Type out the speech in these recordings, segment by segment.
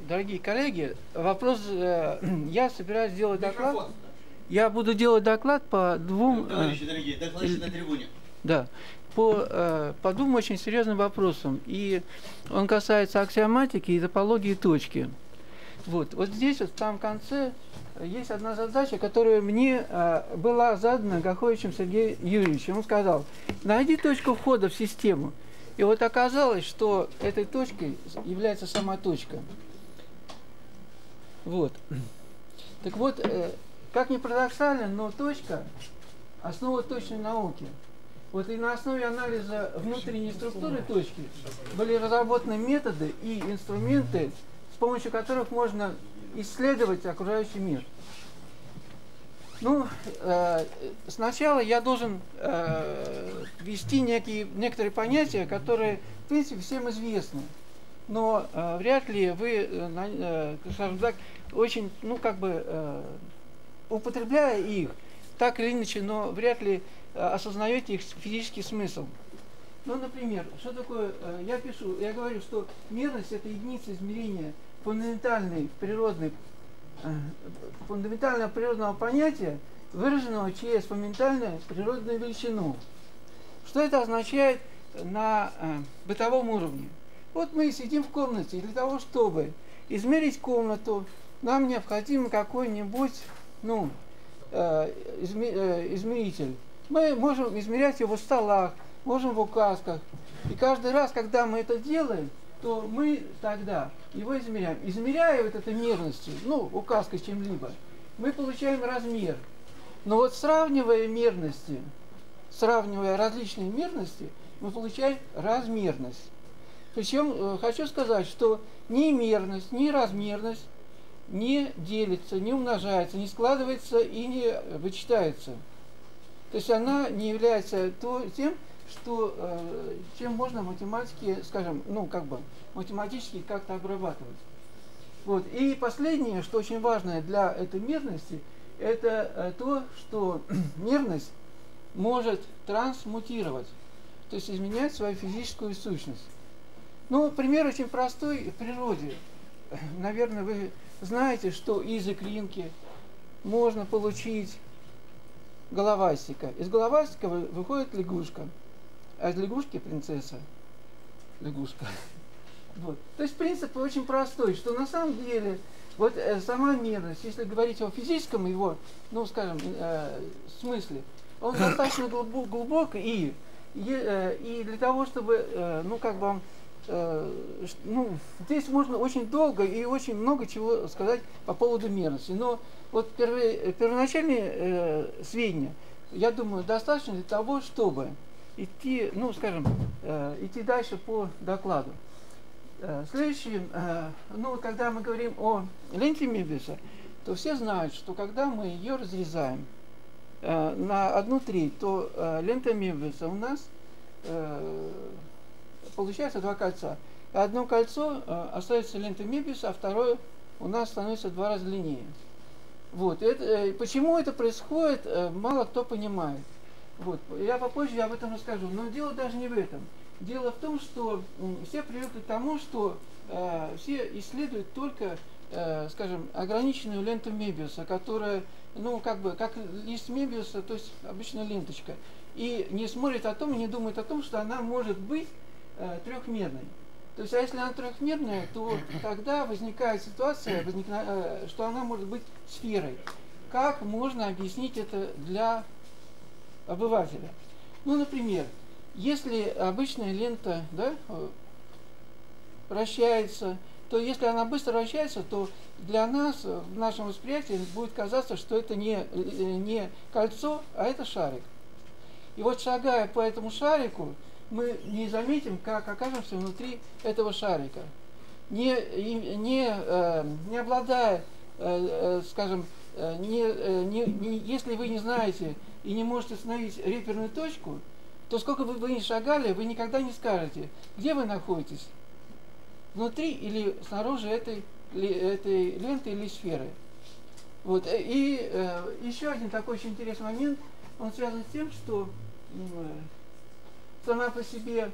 Дорогие коллеги, вопрос, я собираюсь сделать доклад. Я буду делать доклад по двум... Товарищи дорогие, докладчик на трибуне. Да, по двум очень серьезным вопросам. И он касается аксиоматики и топологии точки. Вот здесь, вот в самом конце, есть одна задача, которая мне была задана Гаховичем Сергеем Юрьевичем. Он сказал, найди точку входа в систему. И вот оказалось, что этой точкой является сама точка. Вот. Так вот, как ни парадоксально, но точка – основа точной науки. Вот и на основе анализа внутренней структуры точки были разработаны методы и инструменты, с помощью которых можно исследовать окружающий мир. Ну, сначала я должен ввести некоторые понятия, которые, в принципе, всем известны. Но вряд ли вы, скажем так, очень, употребляя их, так или иначе, но вряд ли осознаете их физический смысл. Ну, например, что такое, я говорю, что мерность – это единица измерения фундаментального природного понятия, выраженного через фундаментальную природную величину. Что это означает на бытовом уровне? Вот мы сидим в комнате, и для того, чтобы измерить комнату, нам необходим какой-нибудь измеритель. Мы можем измерять его в столах, можем в указках. И каждый раз, когда мы это делаем, то мы тогда его измеряем. Измеряя вот этой мерностью, указкой чем-либо, мы получаем размер. Но вот сравнивая мерности, сравнивая различные мерности, мы получаем размерность. Причем хочу сказать, что ни мерность, ни размерность не делится, не умножается, не складывается и не вычитается. То есть она не является тем, чем можно математически, скажем, математически как-то обрабатывать. Вот. И последнее, что очень важно для этой мерности, это то, что мерность может трансмутировать, то есть изменять свою физическую сущность. Пример очень простой в природе. Наверное, вы знаете, что из икринки можно получить головастика. Из головастика выходит лягушка, а из лягушки принцесса. Лягушка. Вот. То есть принцип очень простой, что на самом деле сама мерность, если говорить о физическом его, смысле, он достаточно глубок и для того, чтобы, здесь можно очень долго и очень много чего сказать по поводу мерности. Но вот первоначальные сведения, я думаю, достаточно для того, чтобы идти, идти дальше по докладу. Следующим, когда мы говорим о ленте Мебиуса, то все знают, что когда мы ее разрезаем на 1/3, то лента Мебиуса у нас получается два кольца. Одно кольцо остается лентой Мебиуса, а второе у нас становится в 2 раза длиннее. Вот. Почему это происходит, мало кто понимает. Вот. Я попозже об этом расскажу. Но дело даже не в этом. Дело в том, что все привыкли к тому, что все исследуют только, ограниченную ленту Мебиуса, которая, как лист Мебиуса, то есть обычная ленточка. И не смотрят о том, не думают о том, что она может быть трехмерной. То есть, а если она трехмерная, то тогда возникает ситуация, что она может быть сферой. Как можно объяснить это для обывателя? Например, если обычная лента вращается, то если она быстро вращается, то для нас, в нашем восприятии, будет казаться, что это не кольцо, а это шарик. И вот шагая по этому шарику, мы не заметим, как окажемся внутри этого шарика. Не обладая, если вы не знаете и не можете установить реперную точку, то сколько бы вы ни шагали, вы никогда не скажете, где вы находитесь, внутри или снаружи этой ленты или сферы. Вот. И еще один такой очень интересный момент, он связан с тем, что сама по себе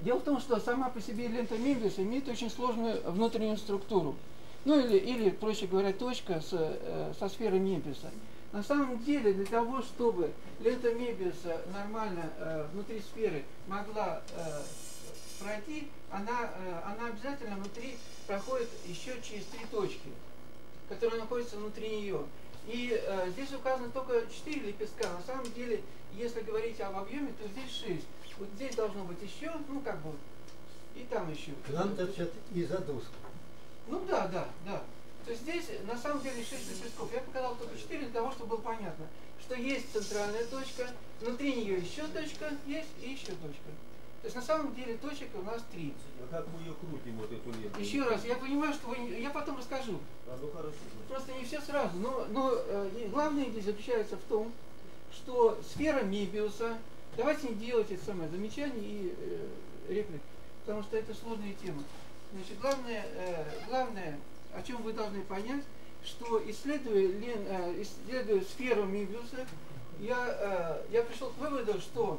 Дело в том, что сама по себе лента Мебиуса имеет очень сложную внутреннюю структуру. Ну или проще говоря, точка со сферой Мебиуса. На самом деле, для того, чтобы лента Мебиуса нормально внутри сферы могла пройти, она обязательно внутри проходит еще через 3 точки, которые находятся внутри нее. И здесь указано только 4 лепестка. На самом деле, если говорить об объеме, то здесь 6. Вот здесь должно быть еще, ну как бы, и там еще. К нам торчат и задушка. Ну да. То есть здесь на самом деле 6 лепестков. Я показал только 4 для того, чтобы было понятно, что есть центральная точка, внутри нее еще точка есть и еще точка. То есть на самом деле точек у нас 3. А как мы ее крутим, вот эту ленту? Еще раз, я понимаю, что я потом расскажу. Ну хорошо. Просто не все сразу. Но главное здесь заключается в том, что сфера Мебиуса, давайте не делать это самое замечание и реплик, потому что это сложная тема. Значит, главное, о чем вы должны понять, что исследуя сферу Мебиуса, я пришел к выводу, что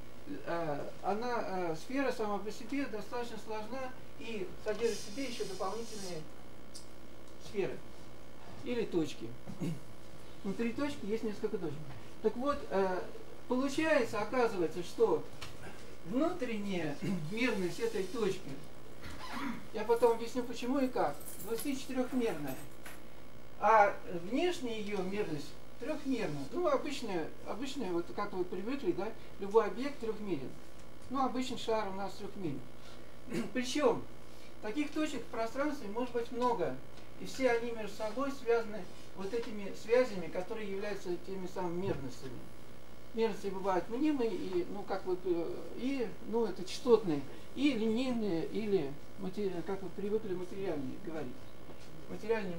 сфера сама по себе достаточно сложна и содержит в себе еще дополнительные сферы или точки. Внутри точки есть несколько точек. Так вот, получается, оказывается, что внутренняя мерность этой точки, я потом объясню почему и как, 24-мерная, а внешняя ее мерность трехмерная. Ну, обычная, вот как вы привыкли, да, любой объект трехмерен. Ну, обычный шар у нас трехмерен. Причем таких точек в пространстве может быть много. И все они между собой связаны вот этими связями, которые являются теми самыми мерностями. Мерности бывают мнимые, и, это частотные, и линейные, или, как вы привыкли, материальные говорить. Материальные.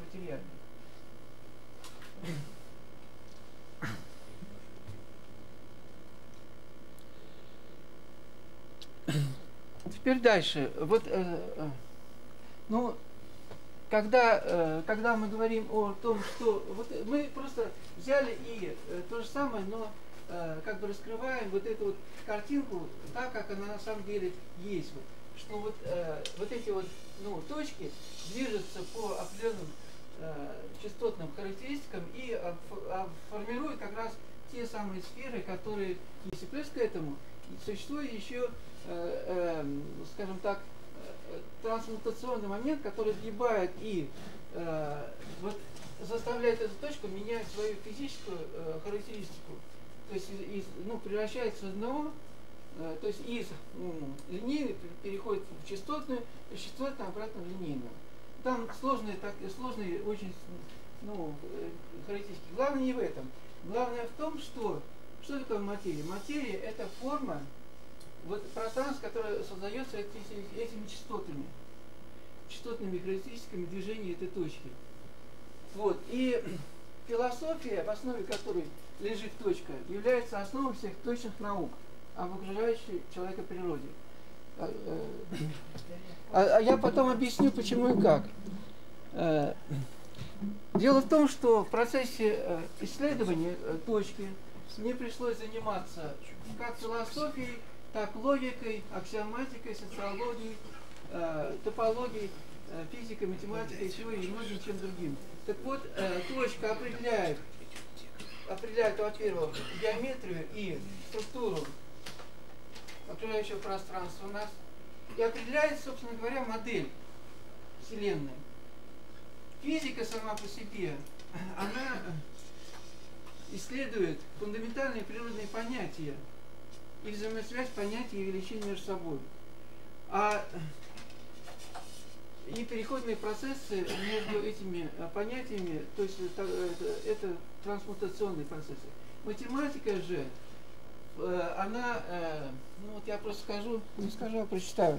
Теперь дальше. Вот, когда мы говорим о том, что вот мы просто взяли и то же самое, но как бы раскрываем вот эту вот картинку так, как она на самом деле есть. Вот, что вот эти вот точки движутся по определенным частотным характеристикам и формируют как раз те самые сферы, которые есть. И плюс к этому существует еще, скажем так, трансмутационный момент, который сгибает и заставляет эту точку менять свою физическую характеристику. То есть превращается в одного, то есть из линейной переходит в частотную, из частотной обратно в линейную. Там сложные очень характеристики. Главное не в этом. Главное в том, что такое материя. Материя — это форма, вот пространство, которое создается этими частотными характеристиками движения этой точки. Вот. И философия, в основе которой лежит точка, является основой всех точных наук об окружающей человека природе. А я потом объясню, почему и как. Дело в том, что в процессе исследования точки мне пришлось заниматься как философией, так логикой, аксиоматикой, социологией, топологией, физикой, математикой, еще и многим чем другим. Так вот, точка определяет, во-первых, геометрию и структуру окружающего пространства у нас, и определяет, собственно говоря, модель Вселенной. Физика сама по себе, она исследует фундаментальные природные понятия и взаимосвязь понятий и величин между собой. И переходные процессы между этими понятиями, то есть это трансмутационные процессы. Математика же, она, я просто скажу, не скажу, а прочитаю.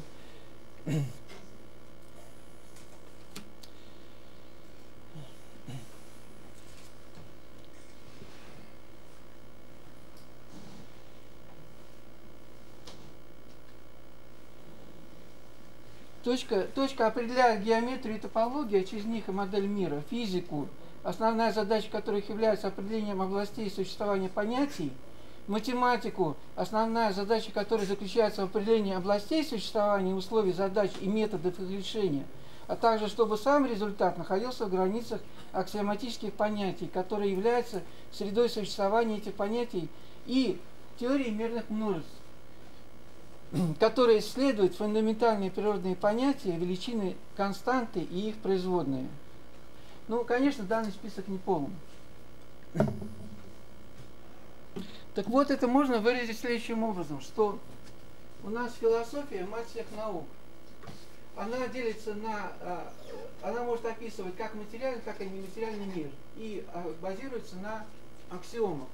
Точка определяет геометрию и топологию, а через них и модель мира, физику, основная задача которых является определением областей существования понятий, математику, основная задача которой заключается в определении областей существования, условий, задач и методов их решения, а также чтобы сам результат находился в границах аксиоматических понятий, которые являются средой существования этих понятий, и теории мерных множеств, которые исследуют фундаментальные природные понятия, величины, константы и их производные. Ну, конечно, данный список не полон. Так вот, это можно выразить следующим образом, что у нас философия – мать всех наук. Она делится на... Она может описывать как материальный, так и нематериальный мир. И базируется на аксиомах.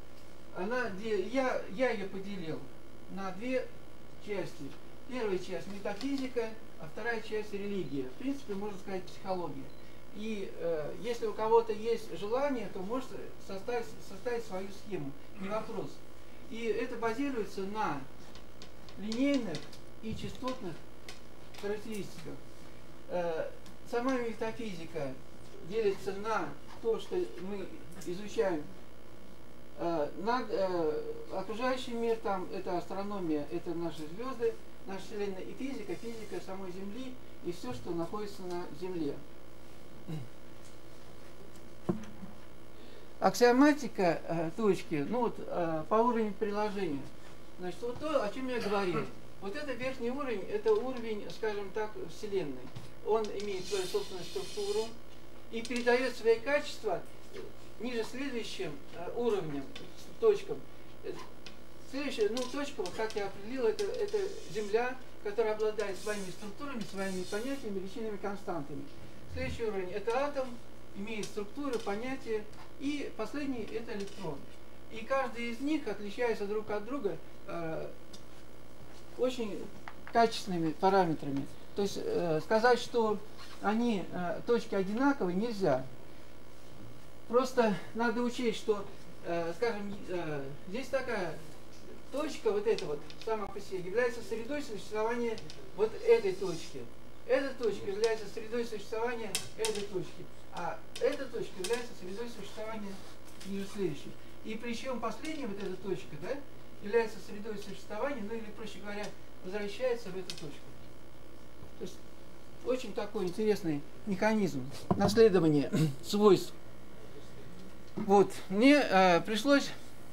Я ее поделил на две части. Первая часть – метафизика, а вторая часть – религия. В принципе, можно сказать, психология. И если у кого-то есть желание, то может составить свою схему, не вопрос. И это базируется на линейных и частотных характеристиках. Сама метафизика делится на то, что мы изучаем окружающий мир, там это астрономия, это наши звезды, наша Вселенная, и физика самой Земли и все, что находится на Земле. Аксиоматика точки, ну вот по уровню приложения. Значит, вот то, о чем я говорил. Вот это верхний уровень, это уровень, скажем так, Вселенной. Он имеет свою собственную структуру и передает свои качества ниже следующим уровнем, точкам. Следующая, точка, вот как я определил, это Земля, которая обладает своими структурами, своими понятиями, величинами, константами. Следующий уровень – это атом, имеет структуры, понятия. И последний – это электрон. И каждый из них отличается друг от друга очень качественными параметрами. То есть сказать, что они точки одинаковые, нельзя. Просто надо учесть, что, скажем, здесь такая точка, вот эта вот, сама по себе, является средой существования вот этой точки. Эта точка является средой существования этой точки. А эта точка является средой существования ниже следующей. И причем последняя вот эта точка, да, является средой существования, ну или, проще говоря, возвращается в эту точку. То есть очень такой интересный механизм наследования свойств. Вот, мне пришлось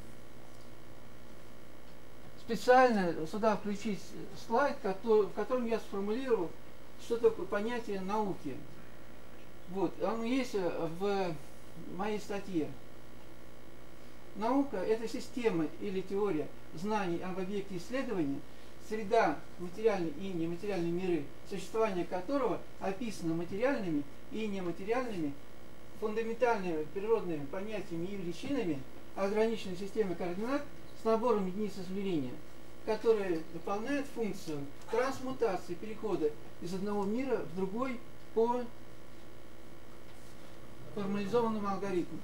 специально сюда включить слайд, в котором я сформулировал, что такое понятие науки. Вот, оно есть в моей статье. Наука – это система или теория знаний об объекте исследования, среда, материальные и нематериальные миры, существование которого описано материальными и нематериальными, фундаментальными природными понятиями и величинами, ограниченной системой координат с набором единиц измерения, которые выполняют функцию трансмутации, перехода из одного мира в другой по формализованному алгоритму.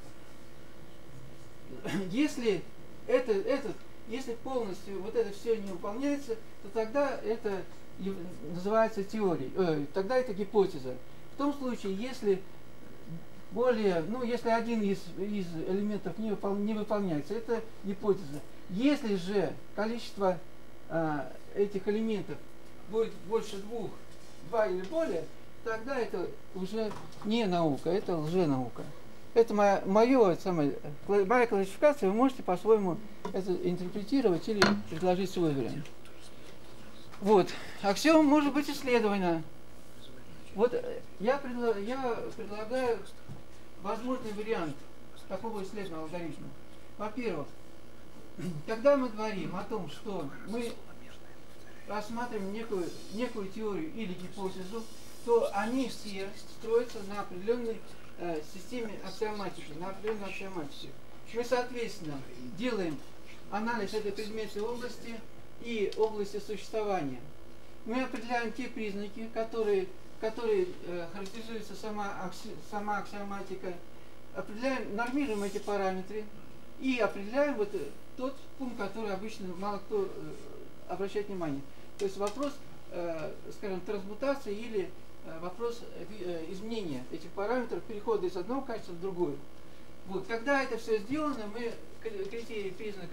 Если если полностью вот это все не выполняется, то тогда это называется теорией, тогда это гипотеза. В том случае, если если один из элементов не выполняется, это гипотеза. Если же количество этих элементов будет больше два или более, тогда это уже не наука, это лженаука. Это моя классификация, вы можете по-своему это интерпретировать или предложить свой вариант. Вот. Аксиома может быть исследована. Вот я предлагаю возможный вариант такого исследованного алгоритма. Во-первых, когда мы говорим о том, что мы рассматриваем некую теорию или гипотезу, то они все строятся на определенной системе аксиоматики, на определенной аксиоматике. Мы, соответственно, делаем анализ этой предметной области и области существования. Мы определяем те признаки, которые характеризуется сама аксиоматика, нормируем эти параметры и определяем вот тот пункт, который обычно мало кто обращает внимание. То есть вопрос, скажем, трансмутации или вопрос изменения этих параметров, перехода из одного качества в другое. Вот. Когда это все сделано, мы критерии признаков,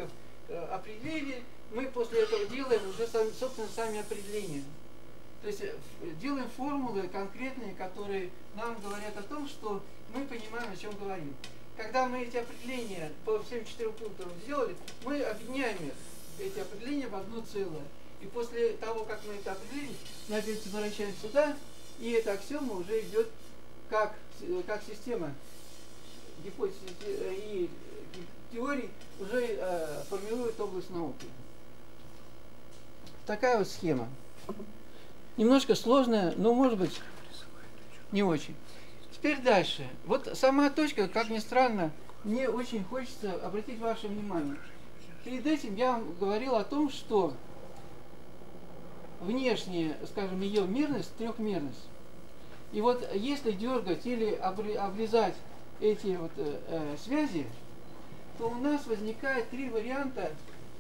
определили, мы после этого делаем уже, собственно, сами определения. То есть делаем формулы конкретные, которые нам говорят о том, что мы понимаем, о чем говорим. Когда мы эти определения по всем 4 пунктам сделали, мы объединяем их, эти определения, в одно целое. И после того, как мы это определили, мы опять возвращаем сюда, и эта аксиома уже идет как система гипотез и теорий, уже формирует область науки. Такая вот схема. Немножко сложная, но может быть не очень. Теперь дальше. Вот сама точка, как ни странно, мне очень хочется обратить ваше внимание. Перед этим я вам говорил о том, что внешняя, скажем, ее мерность трехмерность. И вот если дергать или облизать эти вот связи, то у нас возникает 3 варианта,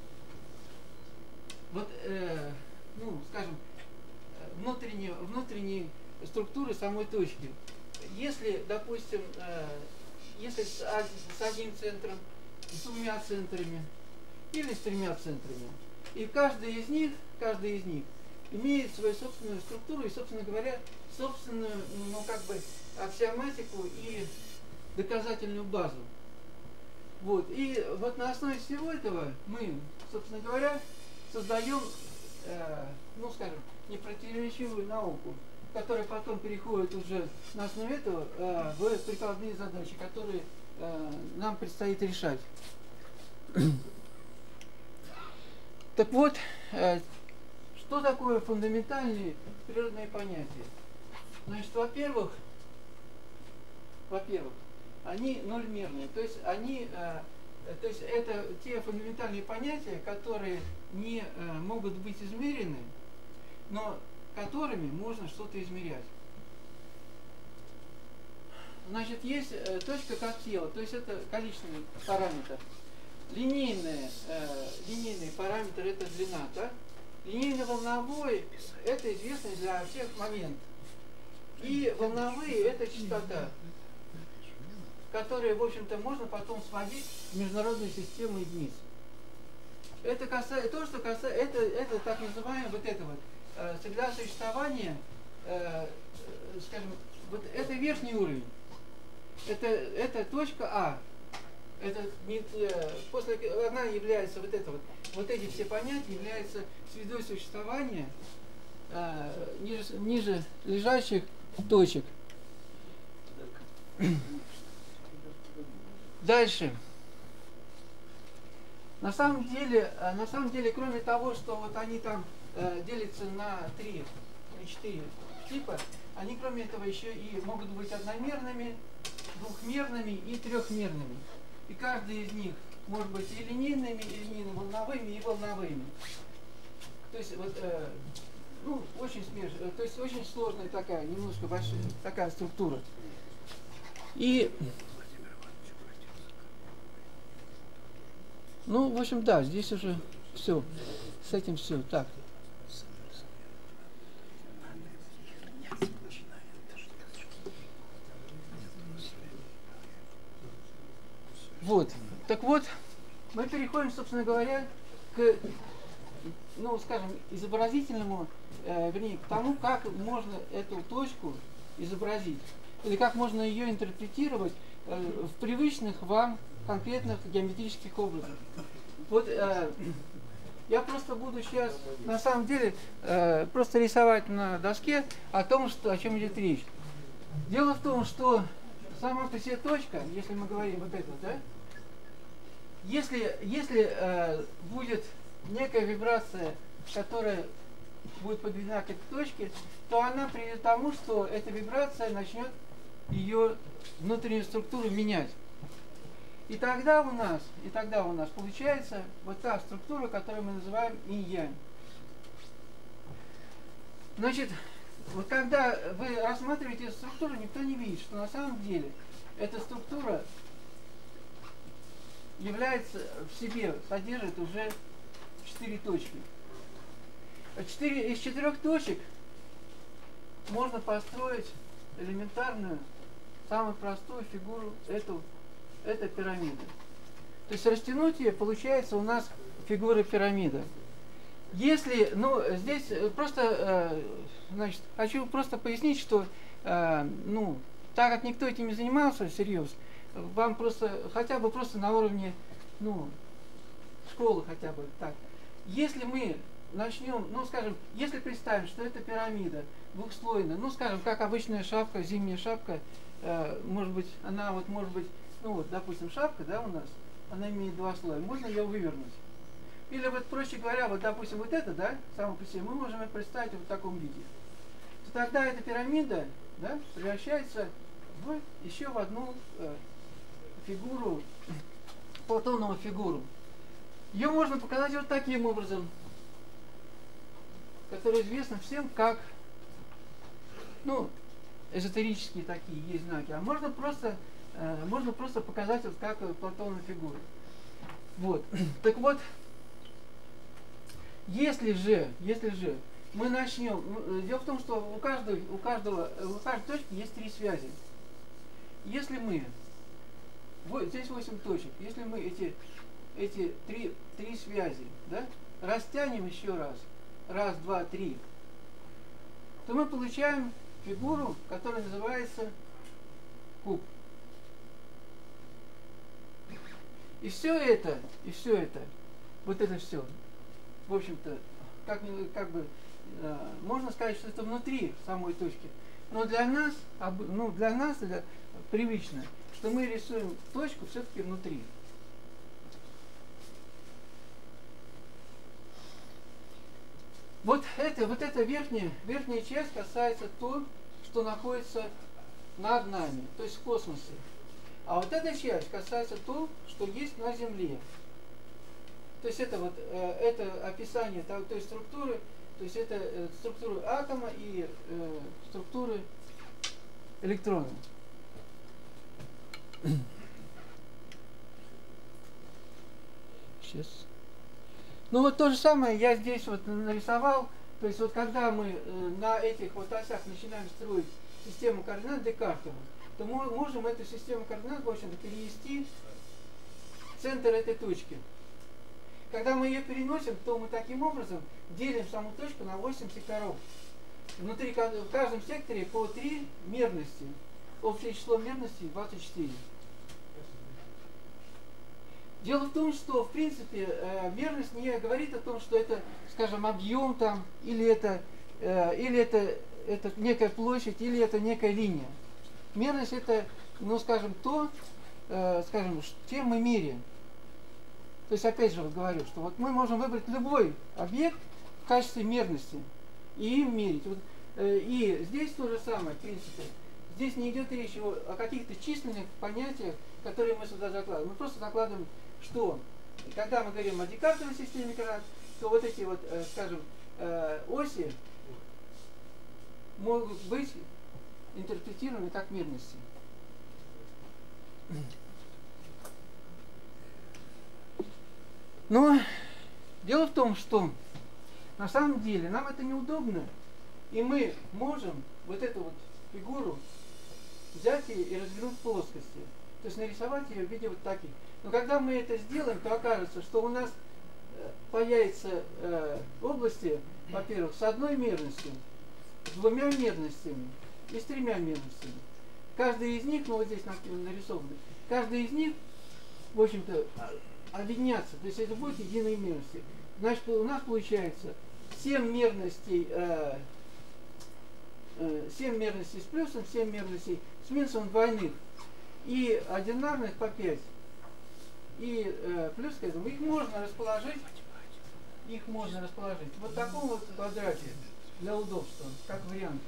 вот, ну, скажем, внутренней структуры самой точки. Если, допустим, если с одним центром, с 2 центрами или с 3 центрами, и каждый из них имеет свою собственную структуру и, собственно говоря, собственную, ну, как бы, аксиоматику и доказательную базу. Вот. И вот на основе всего этого мы, собственно говоря, создаем, ну, скажем, непротиворечивую науку, которая потом переходит уже на основе этого в прикладные задачи, которые нам предстоит решать. Так вот, что такое фундаментальные природные понятия? Значит, во-первых, они нольмерные, то есть это те фундаментальные понятия, которые не могут быть измерены, но которыми можно что-то измерять. Значит, есть точка как тело, то есть это количественный параметр. Линейный параметр — это длина, да? Линейно-волновой — это известный для всех момент. И волновые — это частота, которые, в общем-то, можно потом сводить в международную систему единиц. Это касается, то, что касается, это так называемое вот это вот среда существования, скажем, вот это верхний уровень. Это точка А. Это после она является вот эти все понятия являются средой существования ниже лежащих точек. Дальше. На самом деле, кроме того, что вот они там делятся на 3 или 4 типа, они, кроме этого, еще и могут быть одномерными, двухмерными и трехмерными. И каждый из них может быть и линейными, и линейно-волновыми, и волновыми. То есть вот, ну, очень смешно, то есть очень сложная такая, немножко большая такая структура. И, ну, в общем, да, здесь уже все, с этим все. Так. Вот. Так вот, мы переходим, собственно говоря, к, ну, скажем, изобразительному, вернее, к тому, как можно эту точку изобразить, или как можно ее интерпретировать в привычных вам конкретных геометрических образах. Вот я просто буду сейчас, на самом деле, просто рисовать на доске о том, о чем идет речь. Дело в том, что сама по себе точка, если мы говорим вот это, да, если будет некая вибрация, которая будет подведена к этой точке, то она приведет к тому, что эта вибрация начнет ее внутреннюю структуру менять. И тогда у нас получается вот та структура, которую мы называем инь-янь. Значит, вот когда вы рассматриваете эту структуру, никто не видит, что на самом деле эта структура является в себе, содержит уже 4 точки. Из 4 точек можно построить элементарную, самую простую фигуру этой пирамиды. То есть растянуть ее получается у нас фигуры пирамиды. Если, ну, здесь просто, значит, хочу просто пояснить, что, ну, так как никто этим не занимался всерьез, вам просто, хотя бы просто на уровне, ну, школы хотя бы так. Если мы начнем, ну, скажем, если представим, что это пирамида двухслойная, ну, скажем, как обычная шапка, зимняя шапка, может быть, она вот, может быть, ну, вот, допустим, шапка, да, у нас, она имеет два слоя, можно ее вывернуть. Или вот, проще говоря, вот, допустим, вот это, да, само по себе, мы можем это представить вот в таком виде. То тогда эта пирамида, да, превращается еще в одну фигуру, Платонову фигуру. Ее можно показать вот таким образом, который известно всем как, ну, эзотерические такие есть знаки. А можно просто показать вот как Платонову фигуру. Вот. Так вот, если же мы начнем, дело в том, что у каждой точки есть три связи. Если мы, вот здесь 8 точек, если мы эти три связи, да, растянем еще раз, два, три, то мы получаем фигуру, которая называется куб. И все это, вот это все, в общем-то, как бы можно сказать, что это внутри самой точки. Но для нас привычно, что мы рисуем точку все-таки внутри. Вот эта верхняя часть касается того, что находится над нами, то есть в космосе. А вот эта часть касается того, что есть на Земле. То есть это описание той структуры, то есть это структура атома и структуры электрона. Сейчас. Ну вот то же самое я здесь вот нарисовал. То есть вот когда мы на этих вот осях начинаем строить систему координат Декартову, то мы можем эту систему координат, в общем-то, перенести в центр этой точки. Когда мы ее переносим, то мы таким образом делим саму точку на 8 секторов. Внутри в каждом секторе по 3 мерности. Общее число мерностей 24. Дело в том, что, в принципе, мерность не говорит о том, что это, скажем, объем там, или это некая площадь, или это некая линия. Мерность это, ну, скажем, чем мы меряем. То есть, опять же, вот говорю, что вот мы можем выбрать любой объект в качестве мерности и им мерить. Вот, и здесь то же самое, в принципе. Здесь не идет речь о каких-то численных понятиях, которые мы сюда закладываем. Мы просто закладываем, что когда мы говорим о Декартовой системе координат, то вот эти вот, скажем, оси могут быть интерпретированы как мерности. Но дело в том, что на самом деле нам это неудобно, и мы можем вот эту вот фигуру взять и развернуть в плоскости. То есть нарисовать ее в виде вот таких. Но когда мы это сделаем, то окажется, что у нас появятся области, во-первых, с одной мерностью, с двумя мерностями и с тремя мерностями. Каждый из них, ну вот здесь нарисованы, каждый из них, в общем-то, объединяться. То есть это будет единые мерности. Значит, у нас получается 7 мерностей с плюсом, 7 мерностей с минусом двойных и одинарных по 5. И плюс к этому их можно расположить вот в таком вот квадрате для удобства, как вариант.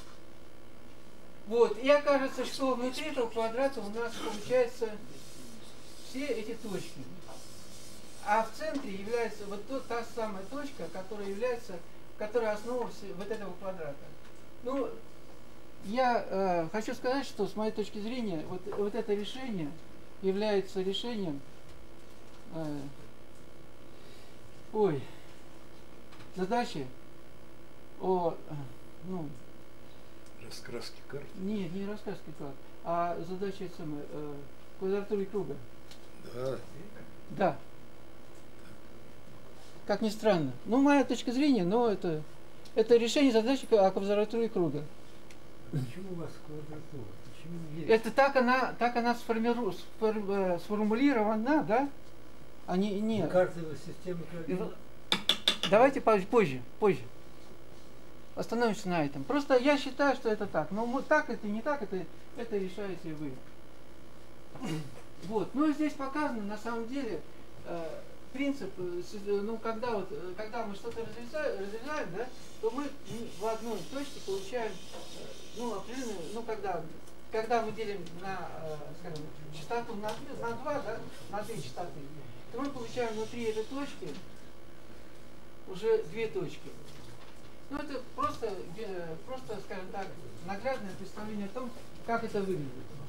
Вот, и окажется, что внутри этого квадрата у нас получается все эти точки. А в центре является вот та самая точка, которая основа вот этого квадрата. Ну, я хочу сказать, что с моей точки зрения, вот это решение является решением задачи о раскраски карт? Нет, не раскраски карт, а задача квадратуры круга. Да. Да. как ни странно. Ну, моя точка зрения, но это решение задачи о квадратуре круга. Почему у вас квадратура? Почему есть? Это так она сформулирована, да? А не. Картовая система координат. Давайте позже. Остановимся на этом. Просто я считаю, что это так. Но так это и не так, это решаете вы. Вот. Ну и здесь показано, на самом деле, принцип, ну, когда мы что-то разрезаем, да, то мы в одной точке получаем, ну, определенную, ну, когда мы делим на, скажем, частоту на 2, да, на 2 частоты, то мы получаем внутри этой точки уже 2 точки. Ну, это просто, скажем так, наглядное представление о том, как это выглядит.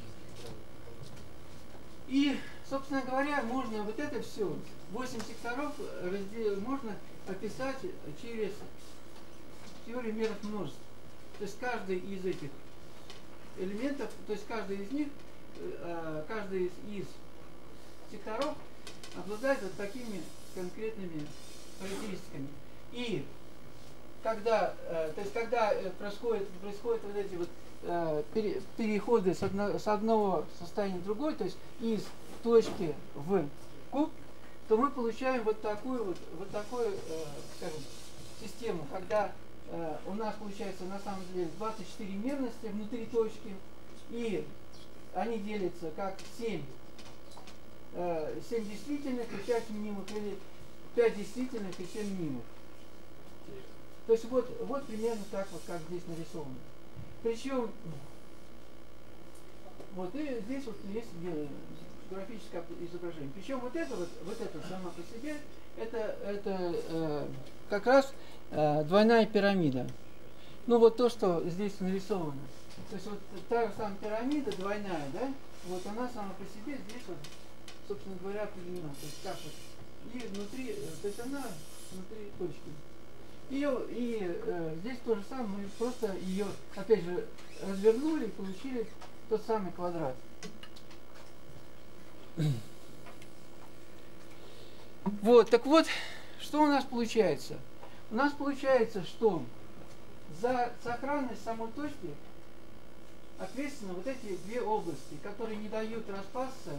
И, собственно говоря, можно вот это все, 8 секторов, можно описать через теорию мерных множеств. То есть каждый из этих элементов, то есть каждый из них, каждый из секторов обладает вот такими конкретными характеристиками. И когда происходят вот эти вот переходы с одного состояния в другое, то есть из точки в куб, то мы получаем вот такую, скажем, систему, когда у нас получается на самом деле 24 мерности внутри точки, и они делятся как 7 действительных и 5 мнимых, или 5 действительных и 7 мнимых. То есть вот примерно так вот, как здесь нарисовано. Причем, вот и здесь вот есть графическое изображение. Причем вот это само по себе, это как раз двойная пирамида. Ну вот то, что здесь нарисовано. То есть вот та же самая пирамида двойная, да, вот она сама по себе здесь вот, собственно говоря, определена. То есть как вот, и внутри, то есть она внутри точки. И здесь то же самое, мы просто ее, опять же, развернули и получили тот самый квадрат. Вот, так вот, что у нас получается? У нас получается, что за сохранность самой точки ответственны вот эти 2 области, которые не дают распасться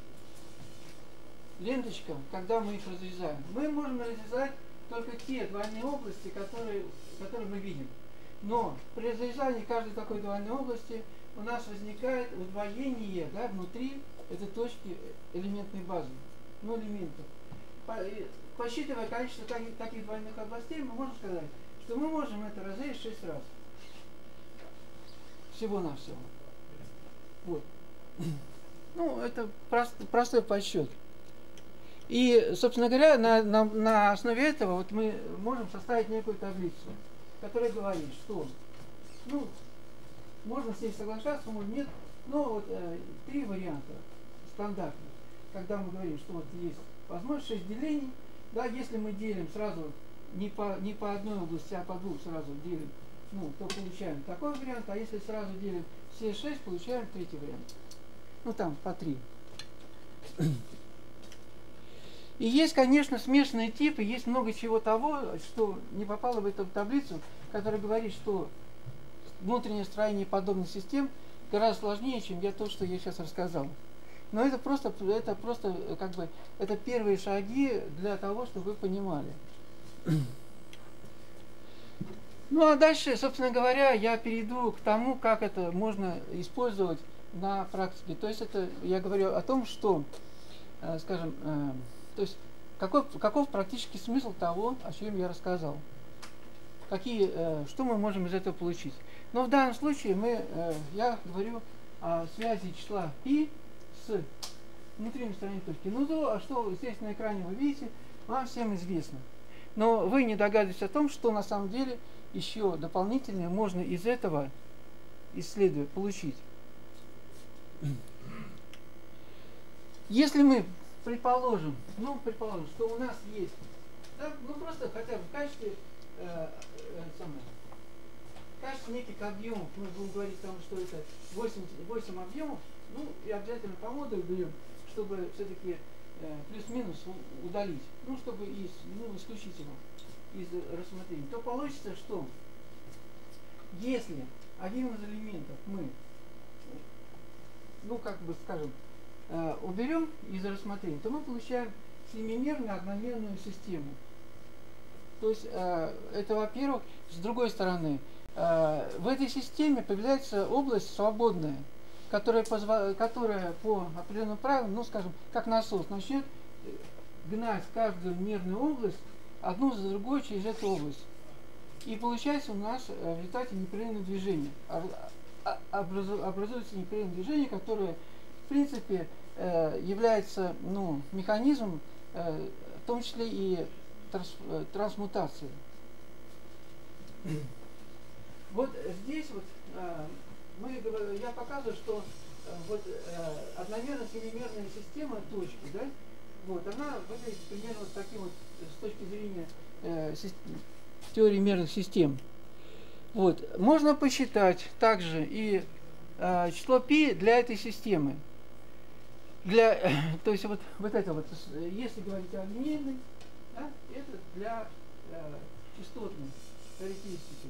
ленточкам, когда мы их разрезаем. Мы можем разрезать только те двойные области, которые мы видим. Но при разрезании каждой такой двойной области у нас возникает удвоение, да, внутри этой точки элементной базы, ну, элементов. Посчитывая количество таких двойных областей, мы можем сказать, что мы можем это разрезать 6 раз. Всего-навсего. Вот. Ну, это простой подсчет. И, собственно говоря, на основе этого вот мы можем составить некую таблицу, которая говорит, что, ну, можно с ней соглашаться, можно нет, но вот 3 варианта стандартных, когда мы говорим, что вот есть возможность 6 делений, да, если мы делим сразу не по одной области, а по 2 сразу делим, ну, то получаем такой вариант, а если сразу делим все 6, получаем 3-й вариант. Ну, там по 3. И есть, конечно, смешанные типы, есть много чего того, что не попало в эту таблицу, которая говорит, что внутреннее строение подобных систем гораздо сложнее, чем то, что я сейчас рассказал. Но это просто как бы, это первые шаги для того, чтобы вы понимали. Ну а дальше, собственно говоря, я перейду к тому, как это можно использовать на практике. То есть это я говорю о том, что, скажем, то есть каков практический смысл того, о чем я рассказал. Что мы можем из этого получить. Но в данном случае я говорю о связи числа π с внутренней стороной точки. Ну то, что здесь на экране вы видите, вам всем известно. Но вы не догадываетесь о том, что на самом деле еще дополнительно можно из этого исследовать, получить. Если мы предположим, что у нас есть, да, ну просто хотя бы в качестве неких объемов, мы будем говорить там, что это 8 объемов, ну и обязательно по модулю берем, чтобы все-таки плюс-минус удалить, ну, чтобы исключительно из рассмотрения, то получится, что если один из элементов мы, ну, как бы скажем, уберем из рассмотрения, то мы получаем семимерную одномерную систему. То есть это, во-первых. С другой стороны, в этой системе появляется область свободная, которая по определенным правилам, ну, скажем, как насос, начнет гнать каждую мерную область одну за другой через эту область. И получается у нас в результате непрерывное движение. Образуется непрерывное движение, которое, в принципе, является, ну, механизмом, в том числе и трансмутации. Вот здесь вот я показываю, что вот одномерная семимерная система точки, да, вот, она выглядит примерно вот таким вот с точки зрения теории мерных систем. Вот. Можно посчитать также и число π для этой системы. То есть вот это вот, если говорить о линейной, да, это для частотной характеристики.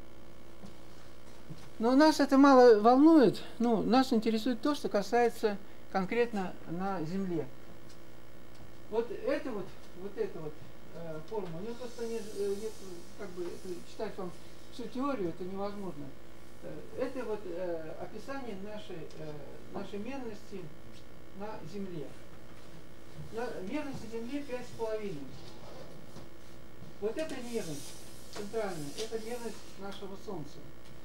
Но нас это мало волнует, ну, нас интересует то, что касается конкретно на Земле. Вот эта вот форма, ну, просто нет, как бы, читать вам всю теорию, это невозможно. Это вот описание нашей мерности на Земле. Мерность на Земле 5,5. Вот эта мерность центральная, это мерность нашего Солнца.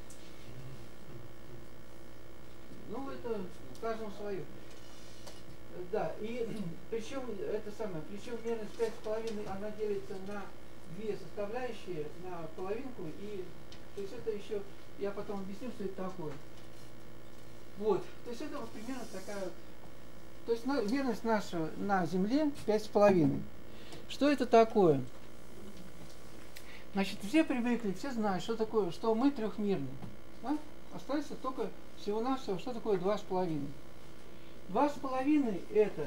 Ну, это каждому свое. Да, и причем мерность 5,5, она делится на две составляющие, на половинку, и то есть это еще, я потом объясню, что это такое. Вот, то есть это вот примерно такая вот, то есть мерность наша на Земле 5,5. Что это такое? Значит, все привыкли, все знают, что такое, что мы трехмерны. Да? Остается только всего-навсего, что такое 2,5. 2,5 это,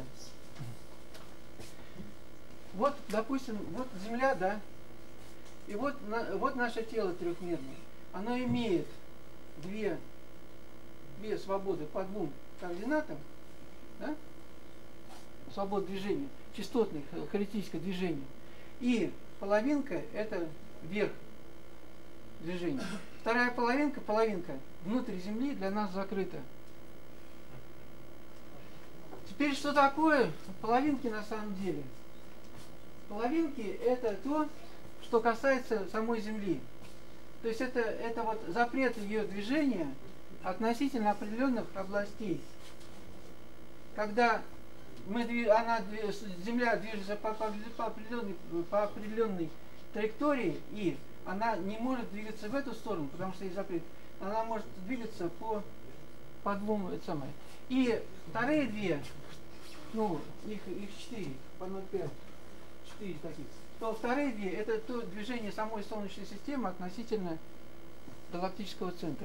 вот, допустим, вот Земля, да, и вот наше тело трехмерное. Оно имеет две свободы по двум координатам, да? Свобода движения, частотное характеристическое движение. И половинка это верх движения. Вторая половинка внутрь Земли для нас закрыта. Теперь что такое половинки на самом деле? Половинки это то, что касается самой Земли. То есть это вот запрет ее движения относительно определенных областей. Когда Земля движется по определенной траектории, и она не может двигаться в эту сторону, потому что есть запрет. Она может двигаться по двум, это самое. И вторые две, ну, их 4, по 0,5, 4 таких, то вторые две, это то движение самой Солнечной системы относительно галактического центра.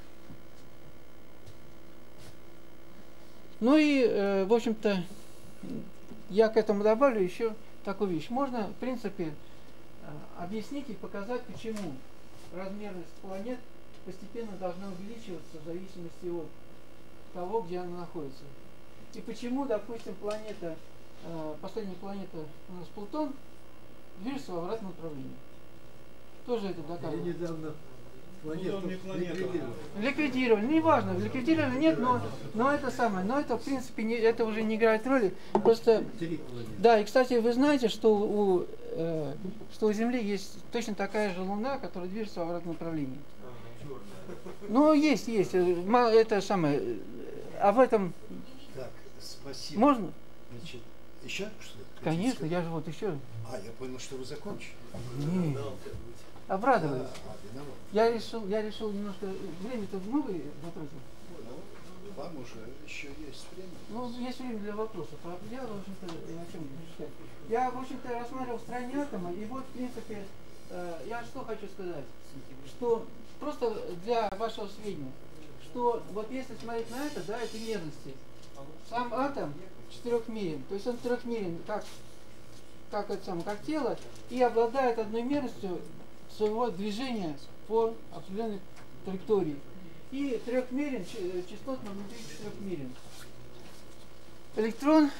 Ну и, в общем-то, я к этому добавлю еще такую вещь. Можно, в принципе, объяснить и показать, почему размерность планет постепенно должна увеличиваться в зависимости от того, где она находится. И почему, допустим, последняя планета у нас Плутон, движется в обратном направлении. Тоже это доказано. Я недавно планету ликвидировал. Ликвидировали, неважно, ликвидировали, нет, но это самое, но это в принципе это уже не играет роли. Просто, да, и кстати, вы знаете, что у Земли есть точно такая же Луна, которая движется в обратном направлении. Ну, есть, это самое, а в этом... Так, спасибо. Можно? Значит, еще что-то? Конечно, я же вот еще... я понял, что вы закончили. Нет. Обрадовались. Виноват. Я решил немножко... Время-то много затратил. Вам уже еще есть время. Ну, есть время для вопросов. А я, в общем-то, о чем читать? Я, в общем-то, рассматривал в стране атома, и вот, в принципе, я что хочу сказать, что просто для вашего сведения, что вот если смотреть на это, да, эти мерности, сам атом четырехмерен. То есть он трехмерен, как это самое, как тело, и обладает одной мерностью своего движения по определенной траектории. И трехмерен, частотно внутри четырехмерен. Электрон,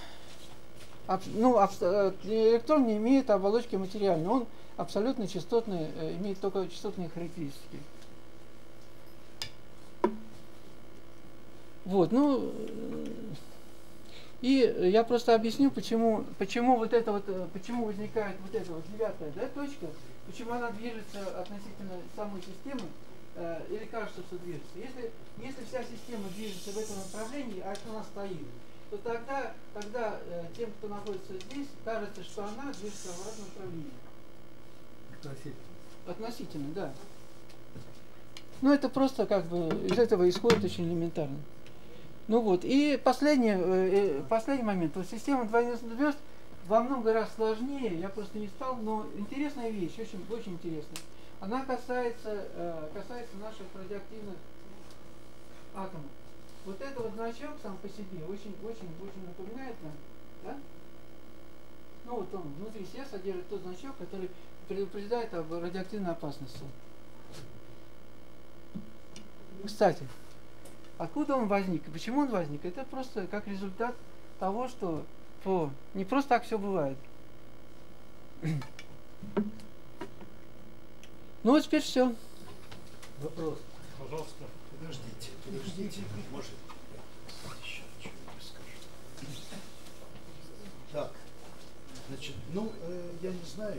электрон не имеет оболочки материальной, он абсолютно частотный, имеет только частотные характеристики. Вот, и я просто объясню, почему возникает вот эта вот девятая, да, точка, почему она движется относительно самой системы, или кажется, что движется. Если вся система движется в этом направлении, а она стоит, то тогда тем, кто находится здесь, кажется, что она движется в обратном направлении. Относительно, да. Ну, это просто как бы из этого исходит очень элементарно. Ну вот, и последний момент. Вот система двойных звезд во много раз сложнее, я просто не стал, но интересная вещь, очень, очень интересная. Она касается наших радиоактивных атомов. Вот этот вот значок сам по себе очень напоминает нам, да? Ну вот он внутри себя содержит тот значок, который предупреждает об радиоактивной опасности. Кстати, откуда он возник и почему он возник? Это просто как результат того, что не просто так все бывает. Ну вот теперь все. Вопрос. Пожалуйста. Подождите. Может, еще что-нибудь расскажу. Так, значит, я не знаю,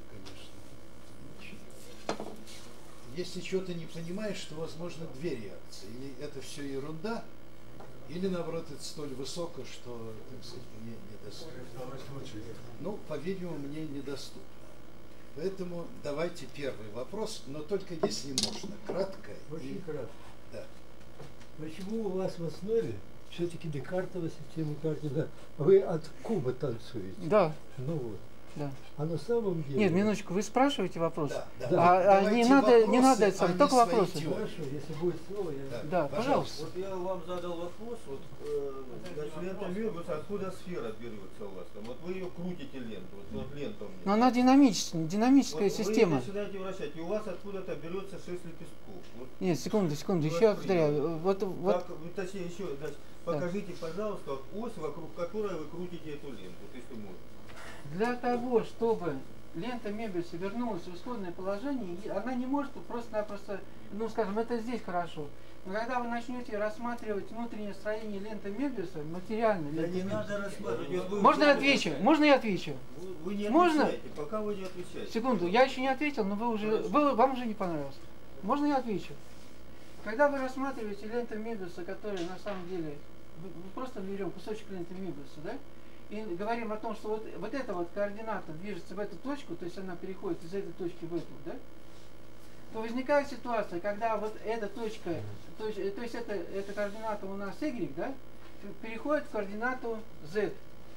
конечно, если что-то не понимаешь, то возможно две реакции. Или это все ерунда, или наоборот это столь высоко, что, так сказать, мне недоступно. Ну, по-видимому, мне недоступно. Поэтому давайте первый вопрос, но только если можно, кратко. Очень кратко. Да. Почему у вас в основе все-таки Декартова система координат? Вы от куба танцуете? Да. Ну вот. Да. А на самом деле... Нет, минуточку, вы спрашиваете вопрос? Да. Не надо это самое, только вопросы. Хорошо, если будет слово, я... Да, пожалуйста. Вот я вам задал вопрос, значит, лента Мёбиуса, откуда сфера берется у вас там? Вот вы ее крутите ленту, вот лента у меня. Но она динамическая система. Вы начинаете вращать, и у вас откуда-то берется 6 лепестков. Вот. Нет, секунду, еще повторяю. Точнее, еще, значит, покажите, пожалуйста, ось, вокруг которой вы крутите эту ленту, если можно. Для того, чтобы лента Мебиуса вернулась в исходное положение, она не может просто-напросто, скажем, это здесь хорошо. Но когда вы начнете рассматривать внутреннее строение ленты Мебиуса, материально Да не Мебиуса, надо рассматривать. Можно я отвечу? Можно я отвечу? Вы не Можно? отвечаете, пока вы не отвечаете. Секунду, я еще не ответил, но вам уже не понравилось. Можно я отвечу? Когда вы рассматриваете ленту Мебиуса, которая на самом деле, мы просто берем кусочек ленты Мебиуса, да? И говорим о том, что вот эта вот координата движется в эту точку, то есть она переходит из этой точки в эту, да? То возникает ситуация, когда вот эта точка, то есть эта координата у нас y, да, переходит в координату z.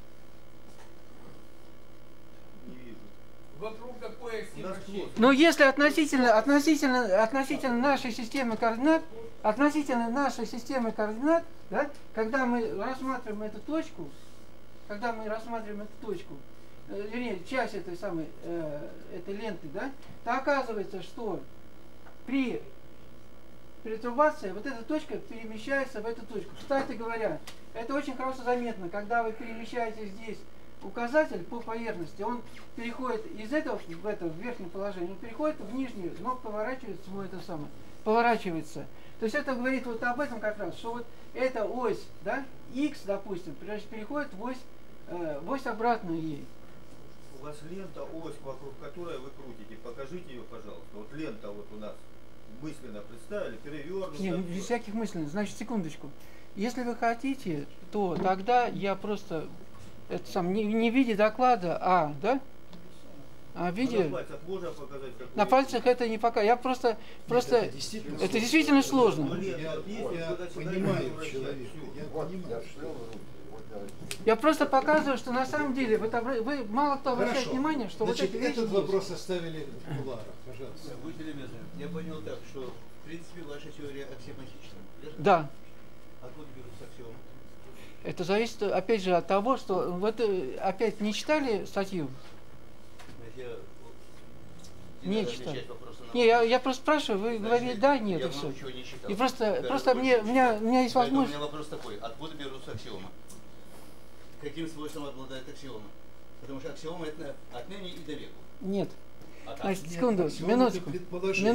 Не вижу. Вокруг какой оси вращения? Но если относительно нашей системы координат, да, когда мы рассматриваем эту точку, вернее, часть этой самой этой ленты, да, то оказывается, что при перетурбации вот эта точка перемещается в эту точку. Кстати говоря, это очень хорошо заметно, когда вы перемещаете здесь указатель по поверхности, он переходит из этого в это в верхнее положение, он переходит в нижнее, но поворачивается. То есть это говорит вот об этом как раз, что вот эта ось, да, x, допустим, переходит в ось обратную ей. У вас лента, ось, вокруг которой вы крутите. Покажите ее, пожалуйста. Вот лента вот у нас мысленно представили, перевернута. Нет, без всяких мыслей. Значит, секундочку. Если вы хотите, то тогда я просто не в виде доклада, да? А в виде... На пальцах можно показать, как На пальцах это не пока. Я просто это действительно сложно. Я понимаю человека. Я понимаю, что... Я просто показываю, что на самом деле вы мало кто обращает внимание, что Значит, вот эти вещи этот есть. вопрос оставили в кулуарах. Пожалуйста. Будьте любезны. Я понял так, что в принципе ваша теория аксиоматична. Верно? Да. Откуда берутся аксиомы? Это зависит, опять же, от того, что... Вот опять не читали статью? Не читали. Не, я просто спрашиваю, вы говорите да, нет, и все. И просто у меня есть возможность... У меня вопрос такой, откуда берутся аксиомы? Каким свойством обладает аксиома? Потому что аксиома это отныне и до веку. Нет. А как? Значит, секунду, минуточку. Предположение.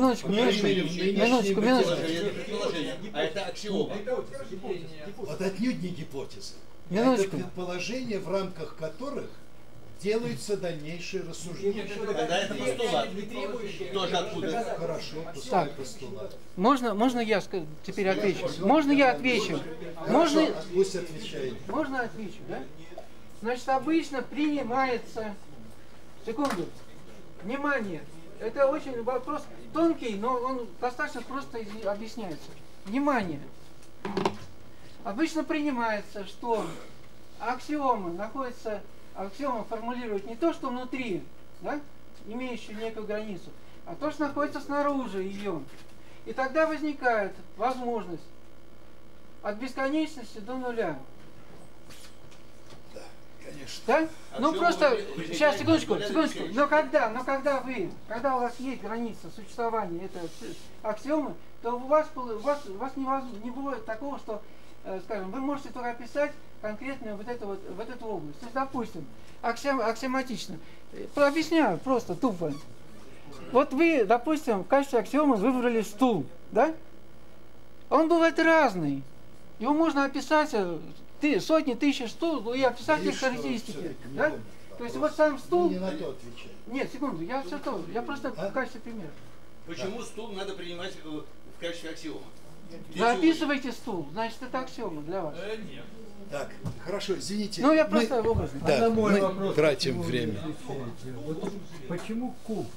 Предположение. А это аксиома. Вот отнюдь не гипотеза. Это Минуточку. предположения, в рамках которых делаются дальнейшие рассуждения. Тогда это постулат. Тоже откуда? Хорошо, Так. постулат. Можно я теперь отвечу? Можно я отвечу? Можно, Пусть отвечает. можно отвечу, да? Значит, обычно принимается... Секунду. Внимание. Это очень вопрос тонкий, но он достаточно просто объясняется. Внимание. Обычно принимается, что аксиомы находятся... Аксиома формулирует не то, что внутри, да, имеющую некую границу, а то, что находится снаружи ее. И тогда возникает возможность от бесконечности до нуля. Да, конечно. Да? Ну Аксиомы просто, вы сейчас, секундочку. бесконечности. Но когда у вас есть граница существования этой аксиомы, то у вас не бывает такого, что, скажем, вы можете только описать конкретную вот эту область. То есть, допустим, аксиоматично. Объясняю просто, тупо. Вот вы, допустим, в качестве аксиомы выбрали стул, да? Он бывает разный. Его можно описать сотни тысяч стул и описать их характеристики. Да? То есть вот сам стул... Не на то отвечает. Нет, секунду, я просто в качестве примера. Почему стул надо принимать в качестве аксиома? Вы описываете стул, значит это аксиома для вас. Нет. Так, хорошо, извините. Ну я мы- просто образно. Да, на мой мы вопрос, тратим почему вы время. отвечаете? Вот почему куб,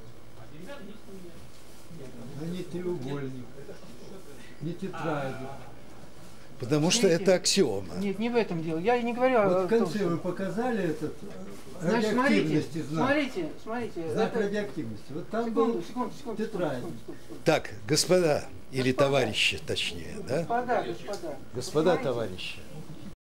а не треугольник, не тетрадь? Потому что Видите? это аксиома. Нет, не в этом дело. Я не говорю Вот о в том, конце что... вы показали этот Значит, радиоактивности знак. смотрите. Знак это- радиоактивности. Вот там Секунду, был секунду. тетрадь. Так, господа, или товарищи, точнее, да? Господа. Господа Смотрите. товарищи.